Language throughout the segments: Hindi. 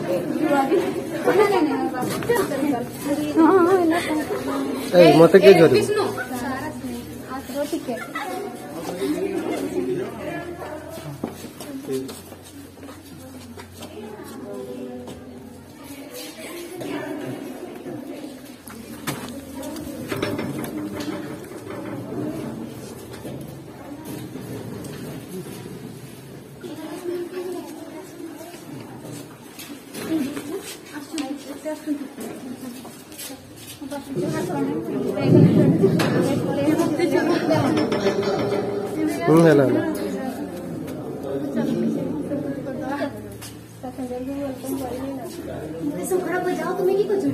मत के जोर ठीक है हेलो बजाओ तुम्हें की कुछ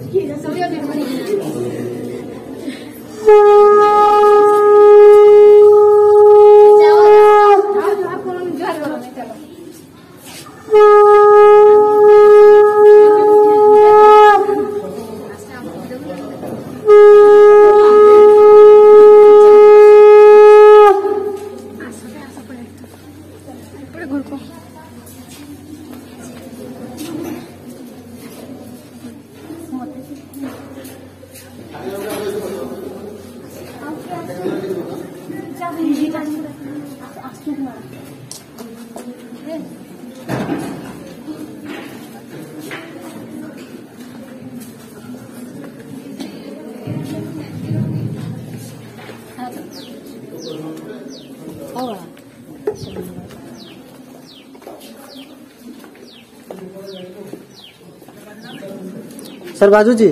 सर बाजू जी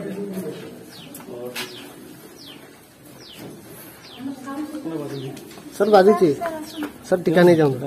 सर बाजू जी सर टिका नहीं जाऊंगा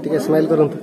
टिके स्माइल करंतु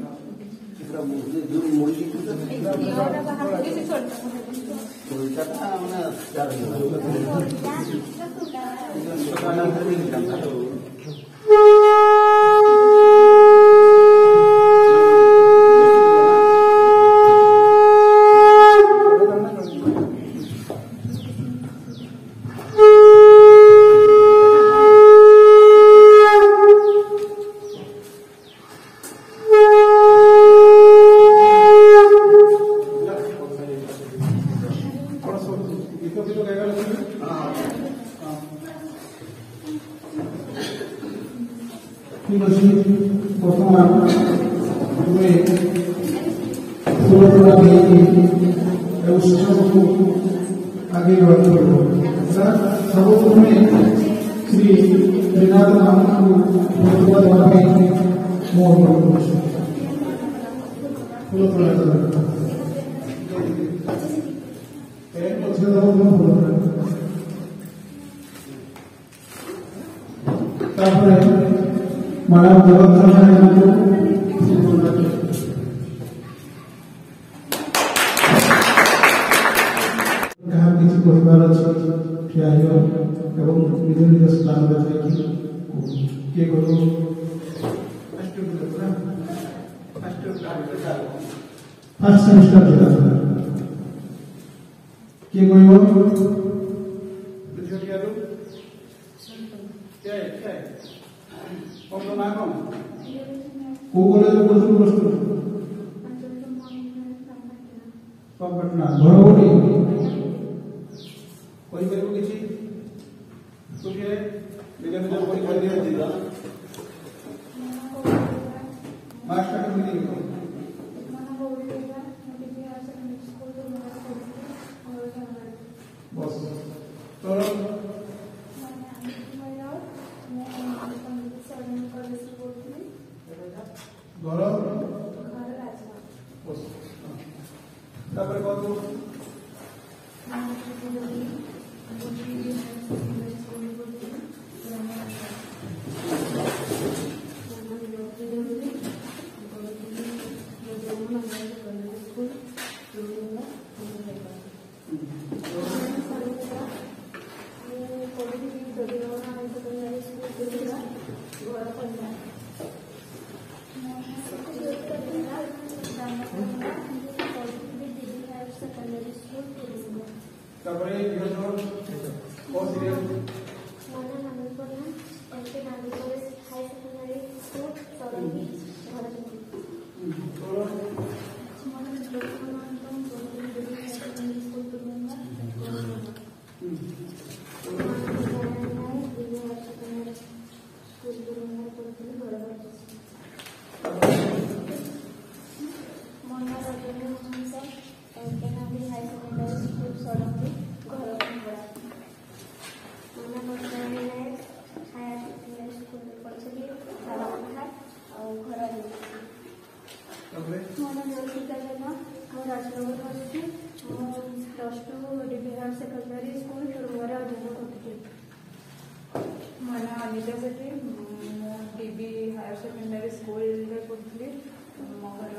ঠিক আছে বর্তমান তুমি ফুলতোড়া দিয়ে উৎসবକୁ আগে গড়ে তুলব সর্বপ্রথমে শ্রী শ্রীনাথ মহাপ্রভু ফুলতোড়া দেওয়া ପାଇଁ ମୁଁ অনুরোধ করছি ফুলতোড়া এর মধ্যে দেবো ফুলতোড়া তারপরে মানব জগৎ কাহার কিছু কহিবার আছে ঠিয়া হইব এবং নিজ নিজ স্থাନରେ যাই কিଏ କରୁ ফার্স্ট সেমিস্টার যেটা କିଏ କହିବ को कॉलेज पढ़ुछु प्लस टू पटना घर कोठी कोई परबो किछि कोठिए निगम निज परीक्षा दिया दिला मास्टर के मिली बस तो घर तापर कौन तापर ये जो कौन सीरियल मोना नागपुरना MP Nagpur high secondary school Sarangi Bharatpur मोना लोकमानतम Govind Devi high secondary school Turanga school Turanga पढ़ती बराबर मोना Rajendra Hansa MP Nagpur high secondary school Sarangi घर मोना बर्तमान नायक हायर सेकेंडरी स्कूल पढ़ी बालाघाट और घर मोना ज्योतिका जेना मो राजनगर पढ़ी plus two DB higher secondary school तुरंगार अध्ययन करती मोना Anita Sethi DB higher secondary school पढ़ी मो घर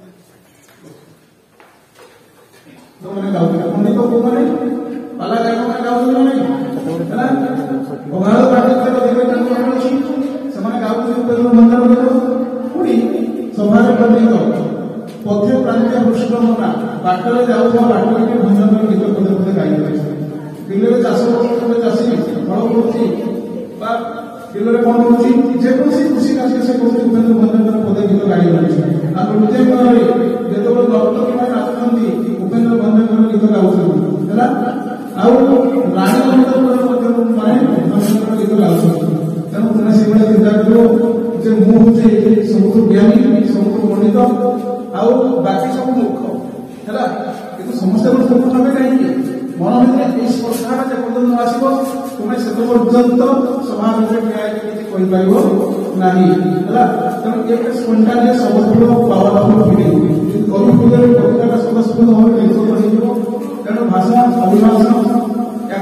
तो मैंने गाँव में कौन तो को मैंने पाला जाकर मैंने गाँव में नहीं है ना ओगालो पार्टी के लोग दिवे जान को अछि समाने गाँव में ऊपर मंदिर में तो पूरी सभारे करने तो पथे प्रांतीय पुष्पमना बाटरे जाऊ तो बाटरे के भंजन में गीत पदे पदे गाई जाय बिले में चाष करते चाषी फल पड़ुची बा बिले में कोन पड़ुची जे कोसी खुशी कासे से कोसी उपेंद्र भंजन में पदे गीत गाई जाय आ रुते मनरे जेतो डॉक्टर के माने आछंती उपेंद्र भंजन में गीत गाउछु हैला आउ रानी मंदिर मध्य माने भंजन में गीत गाउछु तेणु तुमे से बळे चिंता करो जे मु होचे सबुठ ज्ञानी सबुठ पंडित आउ बाकी सब मूर्ख हैला किंतु समस्या को मूर्ख नबे नहीं मन में इस प्रश्नटा जे पर्यंत आसीबो तुमे से पर्यंत समाज में न्याय किछि कहि पाइबो नाही हैला तेणु एक स्पॉन्टेनियस सबुठ पावरफुल फीलिंग कवि पूजन कविता सदस्य भाव में हो तेणु भाषा अभिभाषण या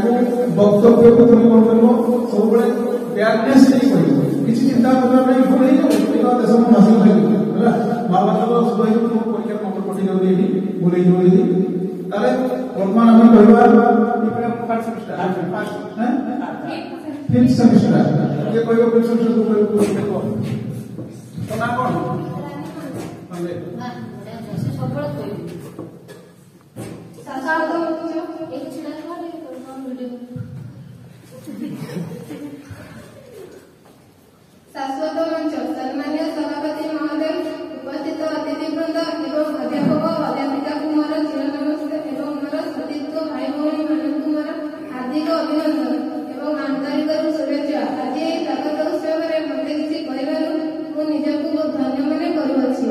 वक्तव्य को तुम कौन कर सब बैडनेस नहीं कर चिंता करना भूल नहीं तो देश में मशीन है ହେଲା महाभारत तो सब है तो परीक्षा नंबर पटी जाऊ एठी बोलै जो एठी ताले वर्तमान हम कहबा इपे फर्स्ट सेमेस्टर हैं फिफ्थ सेमेस्टर ये कहबो फिफ्थ सेमेस्टर को कहबो तो ना कोन हमले सबळ कोइ सरकार तो एक छिड़ा वाले हम वीडियो शाश्वत मंच सम्मान्य सभापति महोदय उपस्थित अतिथिवृंद एवं अध्यापक अध्यापिका को मोर चिर नमस्कार एवं मोर सतीत्व भाई भौणी मानक मोर हार्दिक अभिनंदन एवं आंतरिक शुभेच्छा। आज ये स्वागत उत्सव में मते किसी कहबार मु निजको बहुत धन्य मने करूछि।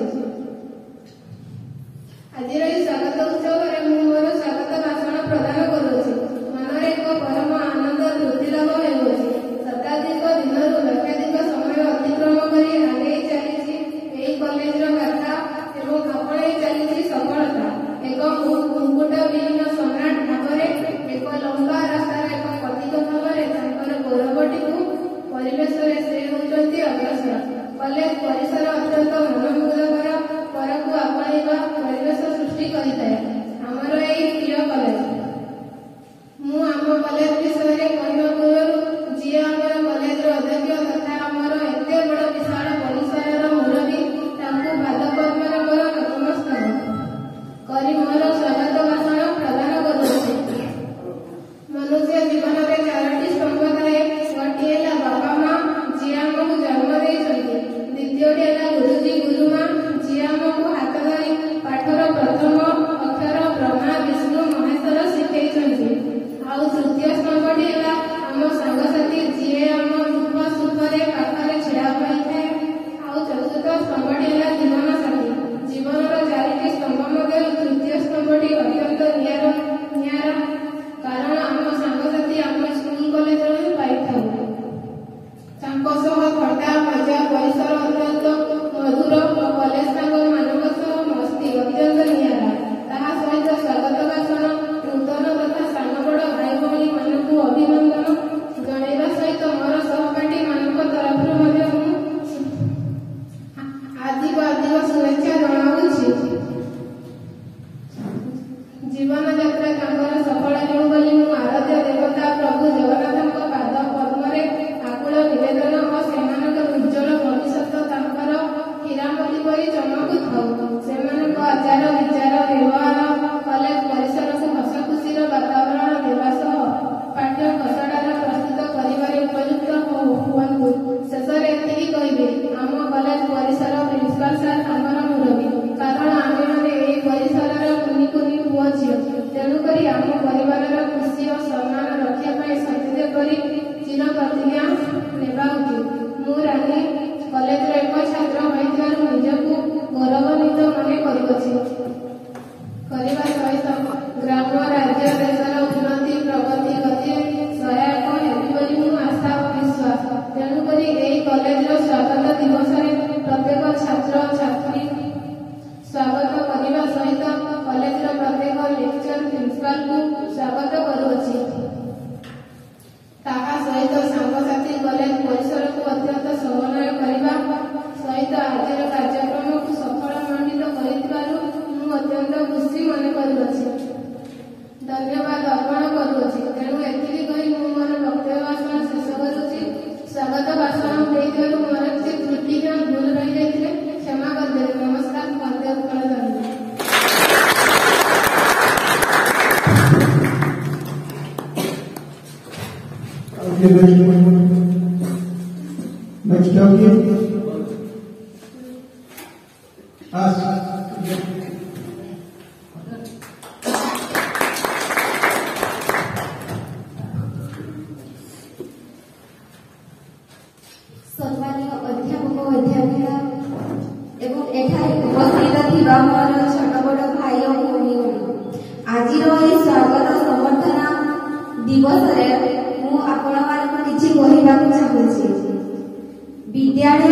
आज स्वागत उत्सव में मु मोर स्वागत भाषण प्रदान करूछि। मनरे एक परम आनंद तृप्ति लाभ हेउछि। शताधिक दिनरू लक्षाधिक समय अतिक्रम करी आगे चली एई कॉलेज गाथा एवं आपणे चली सफलता एक मुकुट विहीन सम्राट भाव एक लंबा रास्तार एक प्रतीक भाव गौरवटी परिवेश से होती अग्रसर। कॉलेज परिसर अत्यंत मनमुग्धकर परकु आपणा परिवेश सृष्टि करिଥାଏ। आमर एई प्रिय कॉलेज मु आम कॉलेज विषय कहवा पूर्व जी आमर कॉलेज अध्यक्ष तथा आमर एते बड़ विशाल परिसर मुरबी तांकु पादपद्मर नतमस्तक करी मोर स्वागत भाषण प्रदान करुछि। मनुष्य जीवन में चारोटी स्तंभ थाए। गोटे है बापा माँ जी आमको जन्म देइछन्ति। द्वितीयटी है गुरुजी गुरुमा जी आमको हाथ धरी पाठर प्रथम अक्षर ब्रह्मा विष्णु महेश्वर शिखैछन्ति। आउ तृतीय स्तंभटी है आम सांगसाथी जी आम दुख सुखरे पाखरे छिड़ा पाइଥାଏ। आउ चतुर्थ स्तंभटी है जीवन साथी। जीवनर चारिटी स्तंभ मध्य तृतीय स्तंभटी अत्यंत नियारा कारण आम सांगसाथी आम स्कूल कॉलेज पाइथाऊ। तांको सह थट्टा मजा परिसर अत्यंत मधुर कॉलेज मानक सह मस्ती अत्यंत नियारा। ताहा सहित स्वागत भाषण नूतन तथा सान बड़ भाई भौणी मानक अभिनंदन जणाइबा सहित मोर सहपाठी मानक तरफ हार्दिक शुभेच्छा जणाउछि। जीवन यात्रा तांकर सफल हेउ बोली मु आराध्य देवता प्रभु जगन्नाथक पाद पद्मरे आकुल निवेदन और सेमानकर उज्जवल भविष्य तांकर हीरामती परि चमकुथाउ। सेमानक आचार विचार व्यवहार कॉलेज परिसर को हस खुशीर वातावरण देवा सह पाठ्य खसड़ार प्रस्तुत करिबारे उपयुक्त हुअन्तु। शेषरे एतिକି କହିବି आम कॉलेज परिसर प्रिंसिपाल सार आमर मुरबी कारण आमे माने एई परिसरर कुनी कुनी पुओ झियो तेणुकरी आम परिवारर खुशी और सम्मान रक्षा पाई सचेत करी चिर प्रतिज्ञा नेबा उचित। मु रानी कॉलेजर एक छात्र होइथिबारु निजकु गौरवान्वित मने करुछि। କରିବା ସହିତ ଗ୍ରାମ ରାଜ୍ୟ ଦେଶର ଉନ୍ନତି ପ୍ରଗତି ଗତିରେ ସହାୟକ ହେବି ବୋଲି ମୁଁ ଆଶା ଓ ବିଶ୍ୱାସ। ତେଣୁକରି ଏହି କଲେଜର ସ୍ୱାଗତ ଦିବସରେ ପ୍ରତ୍ୟେକ ଛାତ୍ର ଛାତ୍ରୀ ସ୍ୱାଗତ କରିବା ସହିତ କଲେଜର ପ୍ରତ୍ୟେକ ଲେକ୍ଚର ପ୍ରିନ୍ସିପାଲକୁ ସ୍ୱାଗତ କରୁଅଛି। ତାହା ସହିତ ସାଙ୍ଗସାଥୀ କଲେଜ ପରିସରକୁ ଅତ୍ୟନ୍ତ ସମନ୍ୱୟ କରିବା ସହିତ ଆଜିର କାର୍ଯ୍ୟକ୍ରମକୁ ସଫଳ ମଣ୍ଡିତ କରିଥିବାରୁ ମୁଁ ଅତ୍ୟନ୍ତ ଖୁସି ମନେ କରୁଅଛି। ଧନ୍ୟବାଦ ଅର୍ପଣ କରୁଅଛି। ତେଣୁ ଏତିକି କହି ମୁଁ ମୋର ବକ୍ତବ୍ୟ ଭାଷଣ ଶେଷ କରୁଛି। ସ୍ୱାଗତ ଭାଷଣ ଦେଇଥିବାରୁ ମୋର କିଛି ତ୍ରୁଟି ଭୁଲ ରହିଯାଇଥିଲେ କ୍ଷମା କରିଦେବେ। ନମସ୍କାର। ବନ୍ଦେ ଉତ୍କଳ ଜନନୀ। Next सम्मानीय अध्यापक अध्यापिका एवं एठारे उपस्थित थिबा मोर छोट बड़ भाई और भौणी आज स्वागत संबर्धना दिवस मु आपण मानक किछि कहबाकू चाहूछि। विद्यालय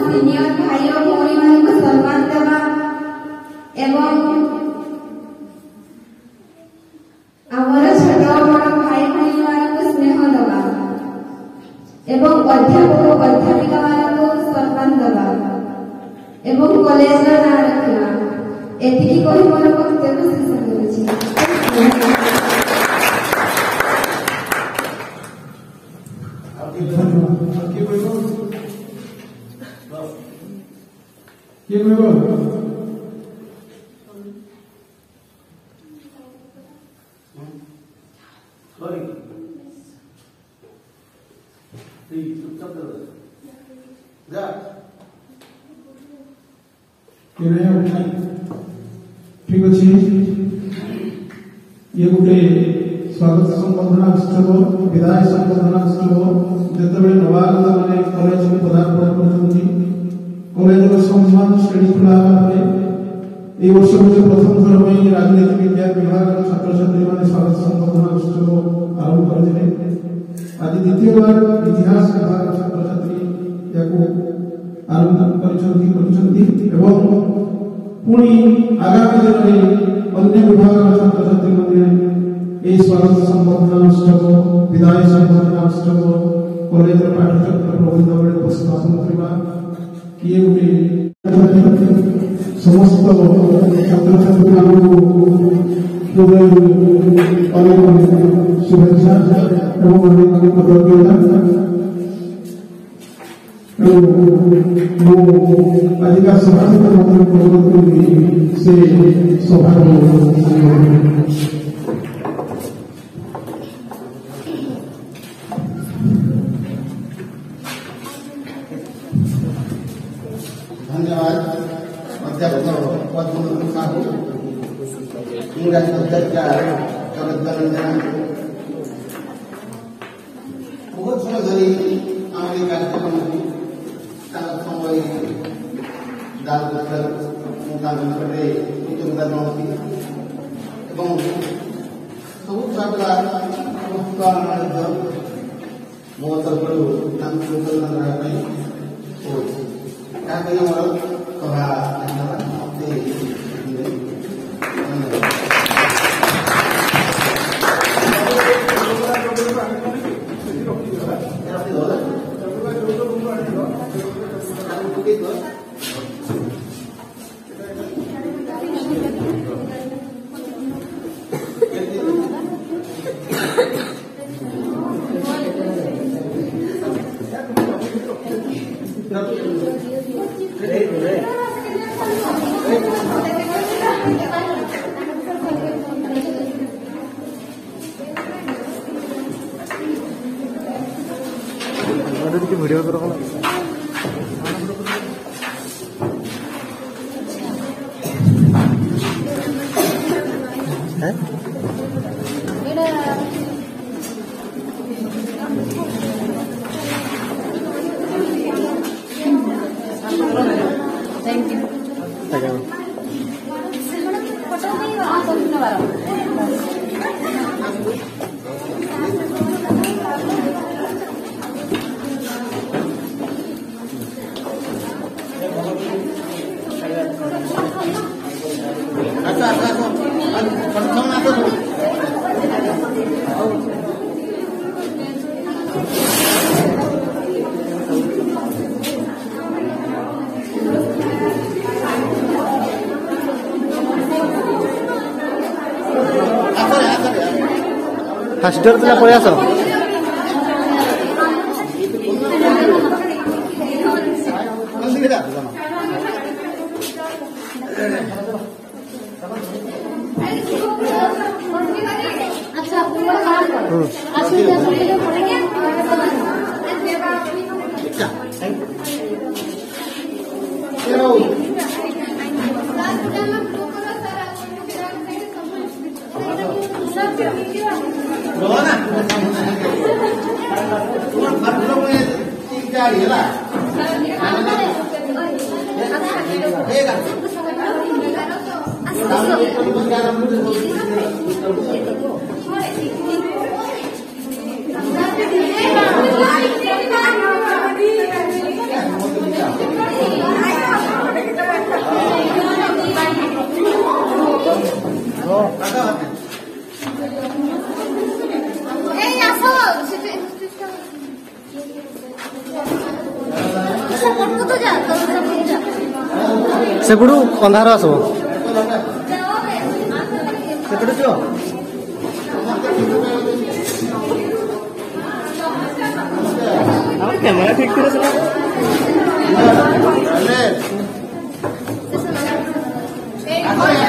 सिनियर भाई और भौणी मान सम्मान देवा एवं आमर छोट बड़ भाई भाई मान स्नेह देवा एवं अध्यापक अध्यापिका मान सम्मान देवा एवं कॉलेज ना रखना एतिकी कहि मोर वक्तव्य शेष करूछि। ठीक अच्छे ये गोटे स्वागत संबर्धना उत्सव विदाय संबर्धना उत्सव जिते नवागत मैंने कॉलेज में पदार्पण कॉलेज सम्मान श्रेणीखोला वर्ष प्रथम थर में राजनीति विज्ञान विभाग छात्र छात्री मैंने स्वागत संबर्धना उत्सव आरंभ करते आज द्वितीय बार इतिहास विभाग छात्र छात्री या आरंभ कर पुणी आगामी दिन में अन्य विभाग छात्र छात्री मैंने स्वागत संबर्धना उत्सव विदाय संबर्धना उत्सव कॉलेज पाठ्यचक्र प्रबंध बेले उपस्थापन करवा किए गोटे समस्त छात्र छात्री हृदय अनेक शुभेच्छा एवं अनेक कृतज्ञता आजिका सभा से सभा धन्यवाद अध्यक्ष पद्मनाभ साहू इंग्रजी अध्यक्ष जगदानंदन बहुत समय धरी आम कार्यक्रम समय दाल सब मो तरफ सभा वीडियो करो थैंक यू। फास्ट डोर तुला पळी आसो ସେପଟୁ ଅନ୍ଧାର ଆସିବ ସେପଟୁ ଯିବ କ୍ୟାମେରା ଠିକ୍ ଥିଲା ତାହେଲେ